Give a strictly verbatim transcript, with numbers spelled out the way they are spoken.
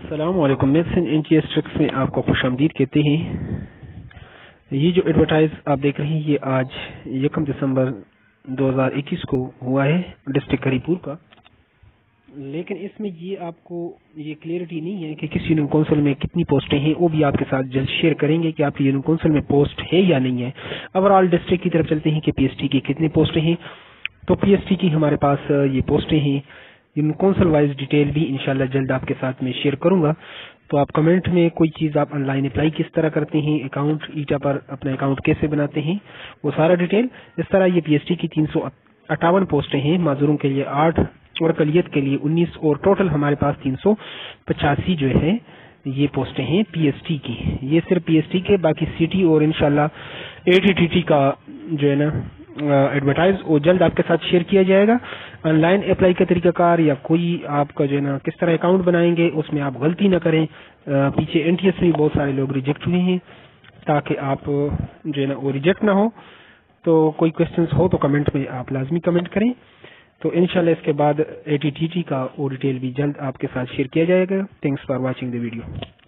السلام علیکم، medicine انچیس tricks میں آپ کو خوش آمدید کہتے ہیں۔ یہ جو ایڈورٹائز آپ دیکھ رہے ہیں یہ آج یکم دسمبر دو ہزار اکیس کو ہوا ہے ڈسٹرکٹ ہریپور کا، لیکن اس میں یہ آپ کو یہ کلیئرٹی نہیں ہے کہ کس یونین کونسل میں کتنی پوسٹیں ہیں، وہ بھی آپ کے ساتھ جلد شیئر کریں گے کہ آپ کی یونین کونسل میں پوسٹ ہے یا نہیں ہے۔ اوور آل ڈسٹرکٹ کی طرف چلتے ہیں کہ پی ایس ٹی کی کتنی پوسٹیں ہیں، تو پی ایس ٹی کی ہمارے پاس یہ پوسٹیں ہیں، یونین کونسل وائز ڈیٹیل بھی انشاءاللہ جلد آپ کے ساتھ میں شیئر کروں گا۔ تو آپ کمنٹ میں کوئی چیز آپ آن لائن اپلائی کس طرح کرتے ہیں، اکاؤنٹ ایٹا پر اپنا اکاؤنٹ کیسے بناتے ہیں، وہ سارا ڈیٹیل اس طرح۔ یہ پی ایس ٹی کی تین سو اٹھاون پوسٹیں ہیں، معذوروں کے لیے آٹھ اور اقلیت کے لیے انیس، اور ٹوٹل ہمارے پاس تین سو پچاسی جو ہے یہ پوسٹیں ہیں پی ایس ٹی کی۔ یہ صرف پی ایس ٹی کے، باقی سی ٹی اور انشاءاللہ اے ٹی ٹی ٹی کا جو ہے نا ایڈورٹائز وہ جلد آپ کے ساتھ شیئر کیا جائے گا۔ آن لائن اپلائی کا طریقہ کار یا کوئی آپ کا جو ہے نا کس طرح اکاؤنٹ بنائیں گے اس میں آپ غلطی نہ کریں۔ پیچھے این ٹی ایس میں بہت سارے لوگ ریجیکٹ ہوئے ہیں، تاکہ آپ جو ہے نا وہ ریجیکٹ نہ ہو۔ تو کوئی کوشچنس ہو تو کمنٹ میں آپ لازمی کمنٹ کریں۔ تو انشاءاللہ اس کے بعد اے ٹی ٹی ٹی کا وہ ڈیٹیل بھی جلد آپ کے ساتھ شیئر کیا جائے گا۔ Thanks for watching the video.